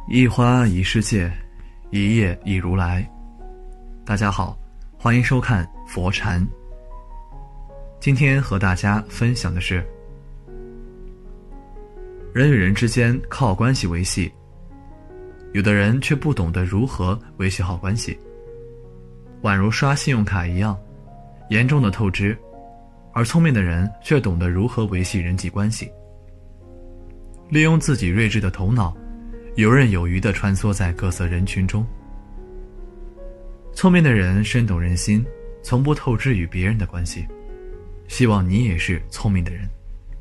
一花一世界，一叶一如来。大家好，欢迎收看佛禅。今天和大家分享的是，人与人之间靠关系维系，有的人却不懂得如何维系好关系，宛如刷信用卡一样，严重的透支，而聪明的人却懂得如何维系人际关系，利用自己睿智的头脑，游刃有余地穿梭在各色人群中。聪明的人深懂人心，从不透支与别人的关系。希望你也是聪明的人。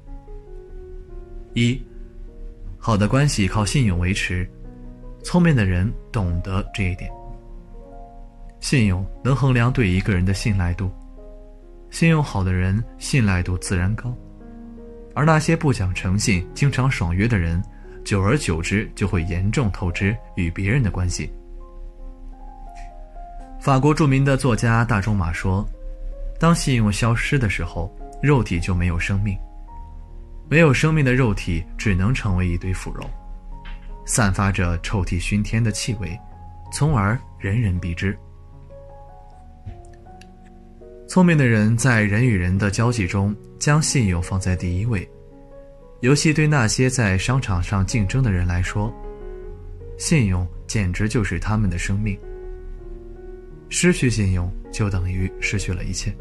一，好的关系靠信用维持，聪明的人懂得这一点。信用能衡量对一个人的信赖度，信用好的人信赖度自然高，而那些不讲诚信、经常爽约的人，久而久之就会严重透支与别人的关系。法国著名的作家大仲马说，当信用消失的时候，肉体就没有生命，没有生命的肉体只能成为一堆腐肉，散发着臭气熏天的气味，从而人人避之。聪明的人在人与人的交际中将信用放在第一位，尤其对那些在商场上竞争的人来说，信用简直就是他们的生命。失去信用就等于失去了一切。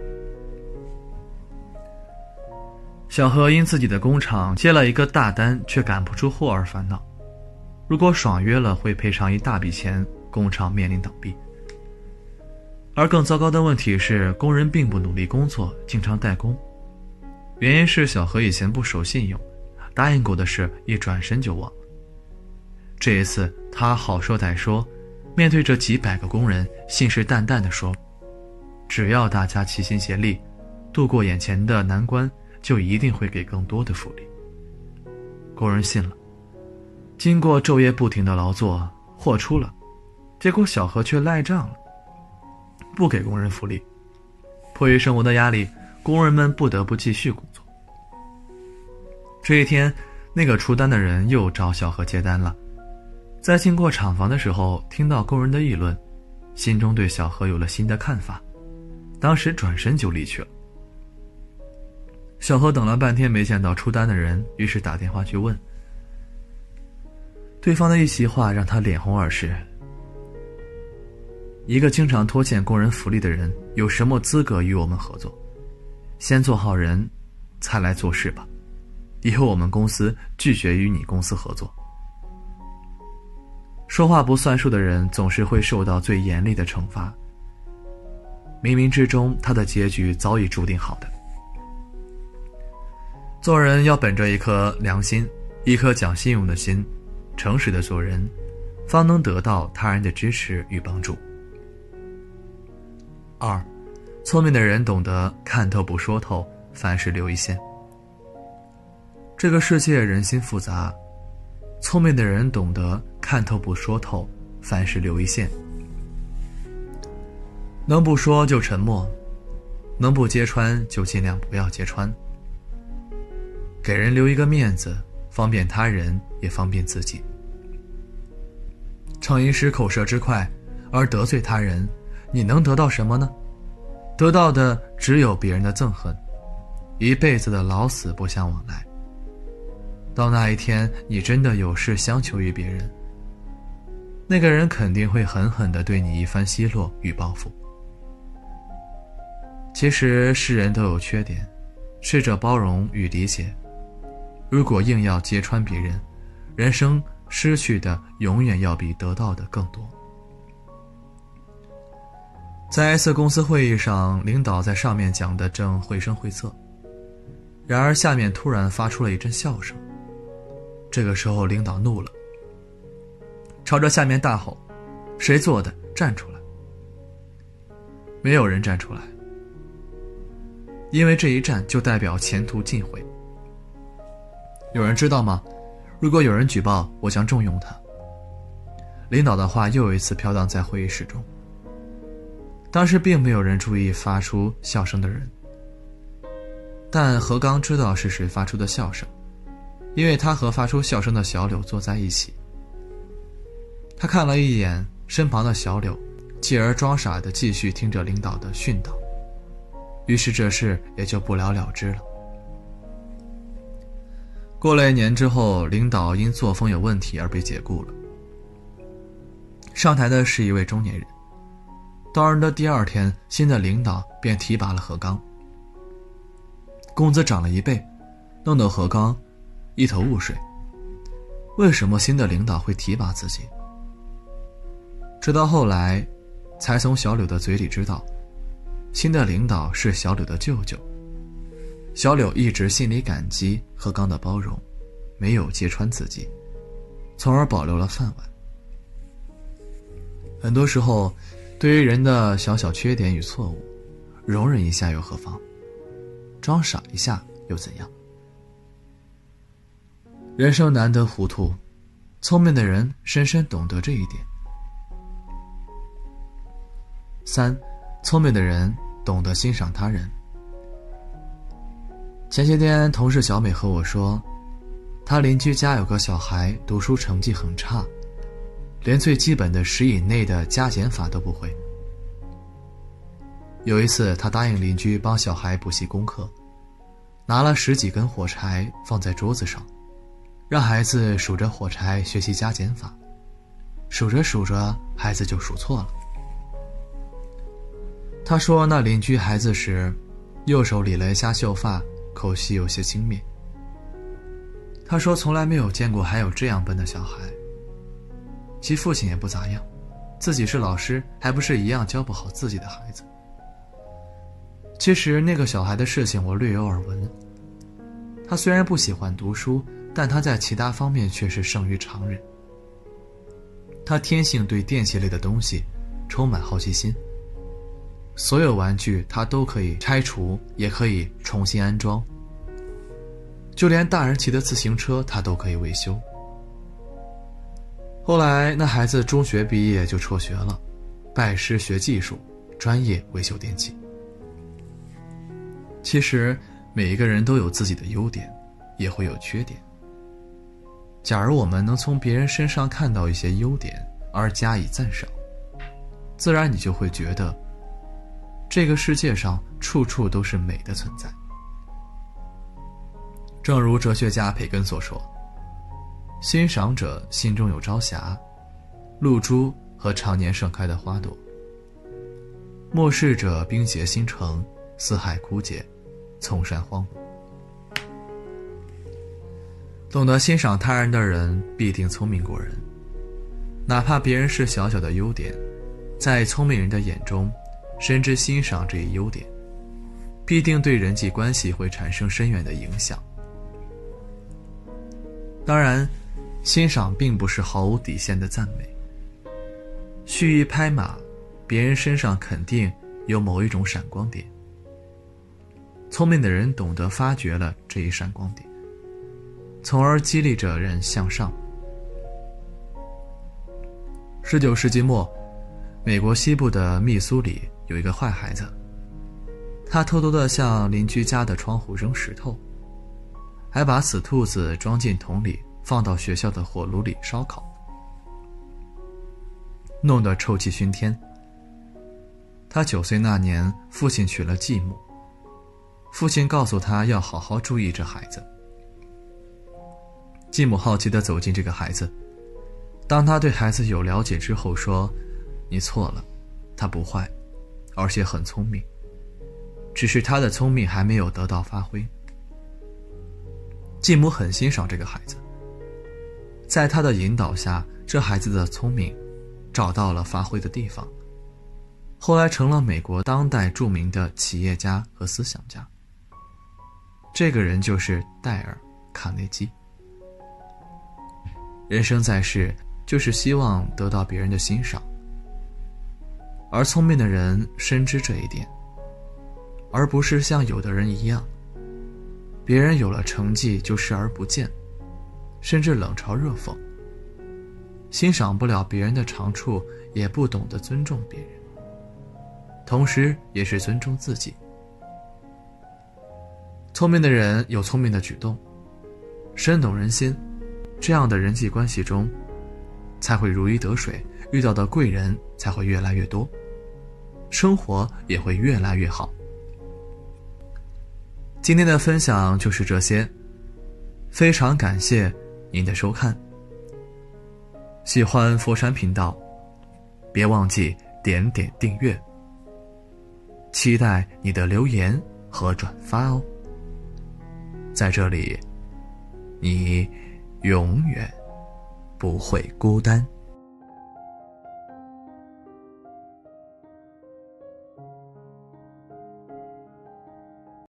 小何因自己的工厂接了一个大单却赶不出货而烦恼，如果爽约了会赔偿一大笔钱，工厂面临倒闭。而更糟糕的问题是，工人并不努力工作，经常怠工，原因是小何以前不守信用，答应过的事一转身就忘了。这一次他好说歹说，面对着几百个工人，信誓旦旦地说，只要大家齐心协力，度过眼前的难关，就一定会给更多的福利。工人信了，经过昼夜不停的劳作，货出了，结果小何却赖账了，不给工人福利。迫于生活的压力，工人们不得不继续工作。这一天，那个出单的人又找小何接单了，在经过厂房的时候，听到工人的议论，心中对小何有了新的看法，当时转身就离去了。小何等了半天没见到出单的人，于是打电话去问，对方的一席话让他脸红耳赤。一个经常拖欠工人福利的人，有什么资格与我们合作？先做好人，才来做事吧。以后我们公司拒绝与你公司合作。说话不算数的人总是会受到最严厉的惩罚，冥冥之中他的结局早已注定好的。做人要本着一颗良心，一颗讲信用的心，诚实的做人，方能得到他人的支持与帮助。二，聪明的人懂得看透不说透，凡事留一线。这个世界人心复杂，聪明的人懂得看透不说透，凡事留一线。能不说就沉默，能不揭穿就尽量不要揭穿。给人留一个面子，方便他人也方便自己。逞一时口舌之快而得罪他人，你能得到什么呢？得到的只有别人的憎恨，一辈子的老死不相往来。到那一天你真的有事相求于别人，那个人肯定会狠狠地对你一番奚落与报复。其实世人都有缺点，试着包容与理解。如果硬要揭穿别人，人生失去的永远要比得到的更多。在一次公司会议上，领导在上面讲的正绘声绘色，然而下面突然发出了一阵笑声。这个时候领导怒了，朝着下面大吼，谁做的？站出来！没有人站出来，因为这一站就代表前途尽毁。有人知道吗？如果有人举报，我将重用他。领导的话又有一次飘荡在会议室中。当时并没有人注意发出笑声的人，但何刚知道是谁发出的笑声，因为他和发出笑声的小柳坐在一起。 他看了一眼身旁的小柳，继而装傻地继续听着领导的训导，于是这事也就不了了之了。过了1年之后，领导因作风有问题而被解雇了。上台的是一位中年人。到任的第2天，新的领导便提拔了何刚，工资涨了1倍，弄得何刚一头雾水。为什么新的领导会提拔自己？直到后来，才从小柳的嘴里知道，新的领导是小柳的舅舅。小柳一直心里感激何刚的包容，没有揭穿自己，从而保留了饭碗。很多时候，对于人的小小缺点与错误，容忍一下又何妨？装傻一下又怎样？人生难得糊涂，聪明的人深深懂得这一点。3. 聪明的人懂得欣赏他人。前些天同事小美和我说，她邻居家有个小孩读书成绩很差，连最基本的10以内的加减法都不会。有一次她答应邻居帮小孩补习功课，拿了10几根火柴放在桌子上，让孩子数着火柴学习加减法，数着数着孩子就数错了。她说那邻居孩子时右手理了一下秀发，口气有些轻蔑。她说从来没有见过还有这样笨的小孩，其父亲也不咋样，自己是老师还不是一样教不好自己的孩子。其实那个小孩的事情我略有耳闻，他虽然不喜欢读书，但他在其他方面却是胜于常人。他天性对电器类的东西充满好奇心，所有玩具他都可以拆除，也可以重新安装，就连大人骑的自行车他都可以维修。后来那孩子中学毕业就辍学了，拜师学技术，专业维修电器。其实每一个人都有自己的优点，也会有缺点。假如我们能从别人身上看到一些优点而加以赞赏，自然你就会觉得这个世界上处处都是美的存在。正如哲学家培根所说，欣赏者心中有朝霞，露珠和常年盛开的花朵；漠视者冰结星城，四海枯竭，丛山荒芜。懂得欣赏他人的人必定聪明过人，哪怕别人是小小的优点，在聪明人的眼中深知欣赏这一优点，必定对人际关系会产生深远的影响。当然，欣赏并不是毫无底线的赞美。蓄意拍马，别人身上肯定有某一种闪光点。聪明的人懂得发掘了这一闪光点，从而激励着人向上。19世纪末，美国西部的密苏里有一个坏孩子，他偷偷地向邻居家的窗户扔石头，还把死兔子装进桶里放到学校的火炉里烧烤，弄得臭气熏天。他9岁那年，父亲娶了继母，父亲告诉他要好好注意这孩子。继母好奇地走进这个孩子，当他对孩子有了解之后说，你错了，他不坏，而且很聪明，只是他的聪明还没有得到发挥。继母很欣赏这个孩子，在他的引导下，这孩子的聪明找到了发挥的地方，后来成了美国当代著名的企业家和思想家。这个人就是戴尔·卡内基。人生在世，就是希望得到别人的欣赏，而聪明的人深知这一点，而不是像有的人一样，别人有了成绩就视而不见，甚至冷嘲热讽，欣赏不了别人的长处，也不懂得尊重别人，同时也是尊重自己。聪明的人有聪明的举动，深懂人心，这样的人际关系中， 才会如鱼得水，遇到的贵人才会越来越多，生活也会越来越好。今天的分享就是这些，非常感谢您的收看。喜欢佛山频道，别忘记点点订阅，期待你的留言和转发哦。在这里，你永远不会孤单。